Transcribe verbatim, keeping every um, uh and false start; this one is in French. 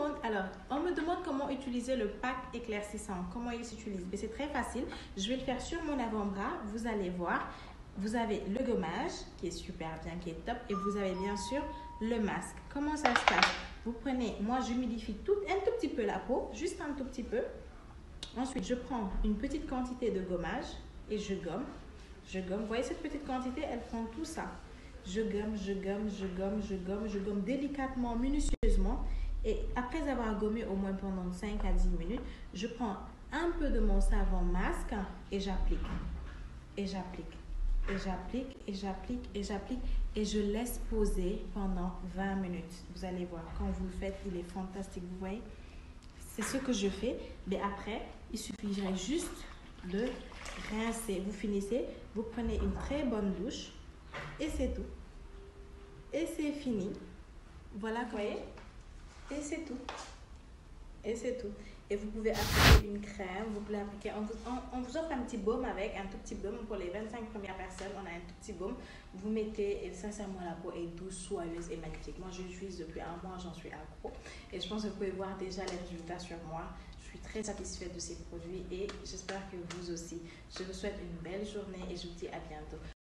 demande, alors, on me demande comment utiliser le pack éclaircissant, comment il s'utilise. Mais c'est très facile. Je vais le faire sur mon avant-bras. Vous allez voir. Vous avez le gommage qui est super bien, qui est top. Et vous avez bien sûr le masque. Comment ça se passe? Vous prenez, moi j'humidifie tout, un tout petit peu la peau, juste un tout petit peu. Ensuite, je prends une petite quantité de gommage et je gomme. Je gomme. Vous voyez cette petite quantité, elle prend tout ça. Je gomme, je gomme, je gomme, je gomme, je gomme délicatement, minutieusement. Et après avoir gommé au moins pendant cinq à dix minutes, je prends un peu de mon savon masque et j'applique. Et j'applique. Et j'applique, et j'applique, et j'applique. Et je laisse poser pendant vingt minutes. Vous allez voir, quand vous le faites, il est fantastique. Vous voyez? C'est ce que je fais. Mais après, il suffirait juste de rincer. Vous finissez, vous prenez une très bonne douche. Et c'est tout. Et c'est fini. Voilà, vous voyez? Et c'est tout. Et c'est tout. Et vous pouvez appliquer une crème, vous pouvez appliquer, on vous, on, on vous offre un petit baume avec, un tout petit baume pour les vingt-cinq premières personnes, on a un tout petit baume. Vous mettez, et sincèrement la peau est douce, soyeuse et magnifique. Moi je l'utilise depuis un mois, j'en suis accro. Et je pense que vous pouvez voir déjà les résultats sur moi. Je suis très satisfaite de ces produits et j'espère que vous aussi. Je vous souhaite une belle journée et je vous dis à bientôt.